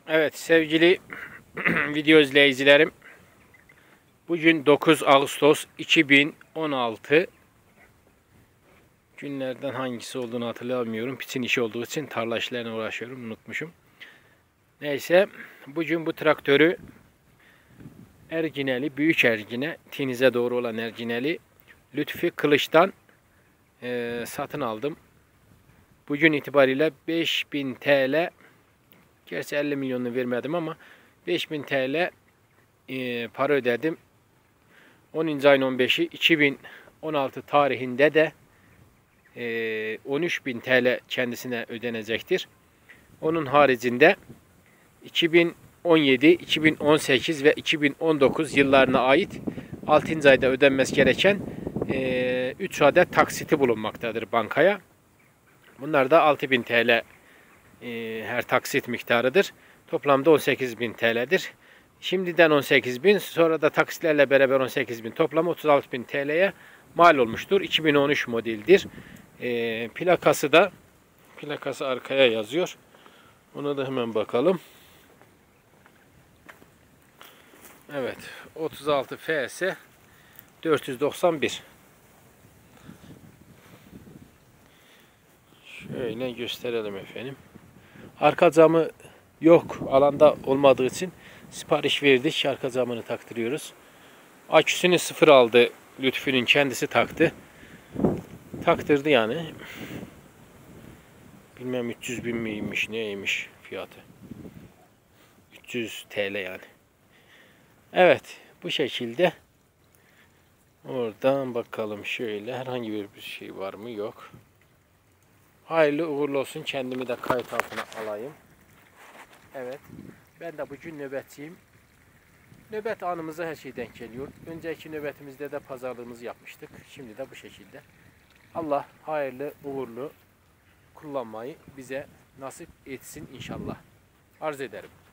Evet sevgili video izleyicilerim, bugün 9 Ağustos 2016, günlerden hangisi olduğunu hatırlamıyorum. Piçin işi olduğu için tarla işlerine uğraşıyorum, unutmuşum. Neyse, bugün bu traktörü Ergineli, Büyük Ergine, Tiniz'e doğru olan Ergineli Lütfi Kılıç'tan satın aldım. Bugün itibariyle 5000 TL, gerçi 50 milyonunu vermedim ama 5000 TL para ödedim. 10. ayın 15'i 2016 tarihinde de 13.000 TL kendisine ödenecektir. Onun haricinde 2017, 2018 ve 2019 yıllarına ait 6. ayda ödenmesi gereken 3 adet taksiti bulunmaktadır bankaya. Bunlar da 6.000 TL her taksit miktarıdır. Toplamda 18.000 TL'dir. Şimdiden 18.000, sonra da taksitlerle beraber 18.000, toplam 36.000 TL'ye mal olmuştur. 2013 modeldir. Plakası arkaya yazıyor. Ona da hemen bakalım. Evet, 36 FS 491. Şöyle gösterelim efendim. Arka camı yok, alanda olmadığı için sipariş verdik. Arka camını taktırıyoruz. Aküsünü sıfır aldı. Lütfü'nün kendisi taktı. Taktırdı yani. Bilmem 300 bin miymiş, neymiş fiyatı. 300 TL yani. Evet, bu şekilde. Oradan bakalım şöyle. Herhangi bir şey var mı? Yok. Hayırlı uğurlu olsun. Kendimi de kayıt altına alayım. Evet. Ben de bugün nöbetçiyim. Nöbet anımıza her şey denk geliyor. Önceki nöbetimizde de pazarlığımızı yapmıştık. Şimdi de bu şekilde. Allah hayırlı uğurlu kullanmayı bize nasip etsin inşallah. Arz ederim.